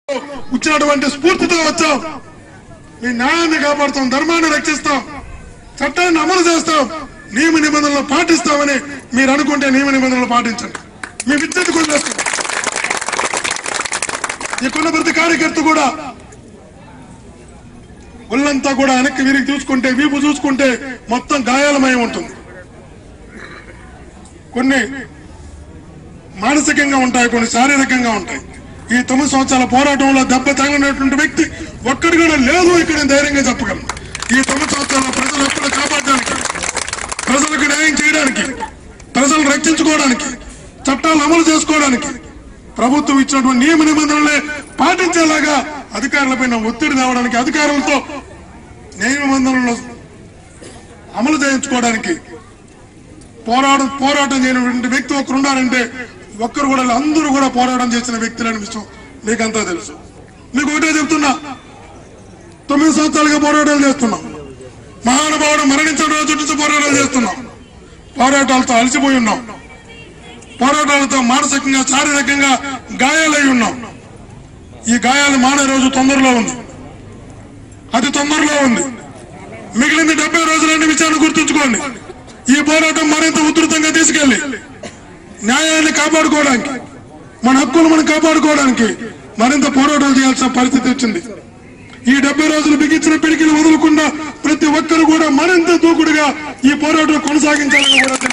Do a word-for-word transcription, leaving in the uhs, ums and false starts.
వచ్చినటువంటి స్ఫూర్తితో వచ్చాం. మీ న్యాయాన్ని కాపాడుతాం, ధర్మాన్ని రక్షిస్తాం, చట్టాన్ని అమలు చేస్తాం, నియమ నిబంధనలు పాటిస్తామని మీరు అనుకుంటే నియమ నిబంధనలు పాటించండి. మీ విద్యుత్ కొనేస్తాం. ఇక్కడున్న ప్రతి కార్యకర్త కూడా ఒళ్ళంతా కూడా వెనక్కి వీరికి చూసుకుంటే, వీపు చూసుకుంటే మొత్తం గాయాలమయం ఉంటుంది. కొన్ని మానసికంగా ఉంటాయి, కొన్ని శారీరకంగా ఉంటాయి. ఈ తొమ్మిది సంవత్సరాల పోరాటంలో దెబ్బ తగిలినటువంటి వ్యక్తి ఒక్కడి కూడా లేదు ఇక్కడ ధైర్యంగా చెప్పగలను. ఈ తొమ్మిది సంవత్సరాల ప్రజలు ఎప్పుడు కాపాడడానికి, ప్రజలకు న్యాయం చేయడానికి, ప్రజలను రక్షించుకోవడానికి, చట్టాలు అమలు చేసుకోవడానికి ప్రభుత్వం ఇచ్చినటువంటి నియమ నిబంధనలే పాటించేలాగా అధికారులపైన ఒత్తిడి తేవడానికి, అధికారులతో నియమ నిబంధనలను అమలు చేయించుకోవడానికి పోరాటం పోరాటం చేయనటువంటి వ్యక్తి ఒకరు ఉన్నారంటే ఒక్కరు కూడా, అందరూ కూడా పోరాటం చేసిన వ్యక్తులని విషయం మీకంతా తెలుసు. మీకు ఒకటే చెప్తున్నా, తొమ్మిది సంవత్సరాలుగా పోరాటాలు చేస్తున్నాం. మహానుభావుడు మరణించిన రోజు నుంచి పోరాటాలు చేస్తున్నాం. పోరాటాలతో అలసిపోయి ఉన్నాం. పోరాటాలతో మానసికంగా, శారీరకంగా గాయాలై ఉన్నాం. ఈ గాయాలు మానే రోజు తొందరలో ఉంది, అతి తొందరలో ఉంది. మిగిలిన డెబ్బై రోజులన్నీ విషయాన్ని గుర్తుంచుకోండి. ఈ పోరాటం మరింత ఉధృతంగా తీసుకెళ్లి న్యాయాన్ని కాపాడుకోవడానికి, మన హక్కులు మనం కాపాడుకోవడానికి మరింత పోరాటాలు చేయాల్సిన పరిస్థితి వచ్చింది. ఈ డెబ్బై రోజులు బిగించిన పిడికిలు వదలకుండా ప్రతి ఒక్కరు కూడా మరింత దూకుడుగా ఈ పోరాటం కొనసాగించాలని కూడా